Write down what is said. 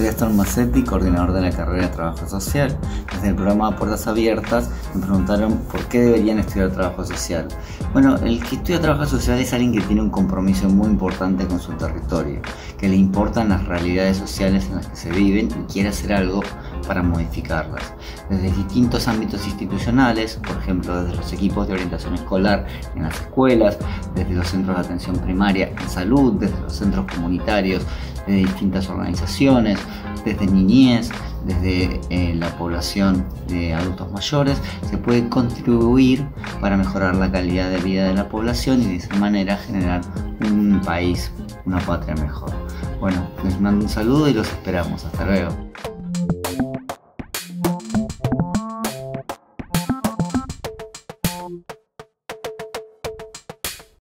soy Astor Macetti, coordinador de la carrera de Trabajo Social. Desde el programa Puertas Abiertas me preguntaron por qué deberían estudiar Trabajo Social. Bueno, el que estudia Trabajo Social es alguien que tiene un compromiso muy importante con su territorio, que le importan las realidades sociales en las que se viven y quiere hacer algo para modificarlas. Desde distintos ámbitos institucionales, por ejemplo, desde los equipos de orientación escolar en las escuelas, desde los centros de atención primaria en salud, desde los centros comunitarios, desde distintas organizaciones, desde niñez, desde la población de adultos mayores, se puede contribuir para mejorar la calidad de vida de la población y de esa manera generar un país, una patria mejor. Bueno, les mando un saludo y los esperamos. Hasta luego.